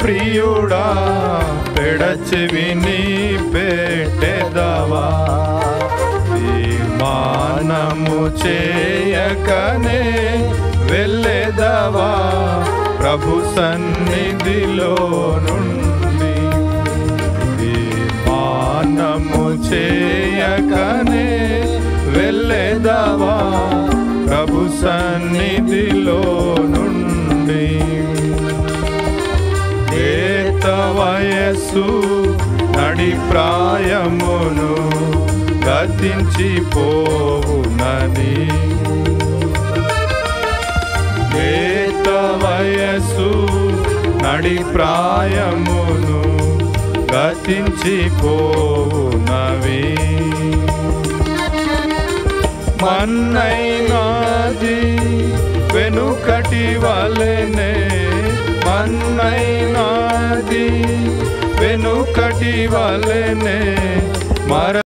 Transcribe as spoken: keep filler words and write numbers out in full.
ప్రియుడా పెడచెవిని పెట్టెదవా తీర్మానము చేయకనే వెళ్ళెదవా ప్రభు సన్నిధిలో నుండి తీర్మానము చేయకనే వెళ్ళెదవా ప్రభు సన్నిధిలో నుండి ఏత వయస్సు నడి ప్రాయమును గతించిపోవునని ఏత వయస్సు నడి ప్రాయమును గతించిపోవునవి మన్నైనాది వెనుకటి వలెనే మన్నైనాది వెనుకటి వలెనే మర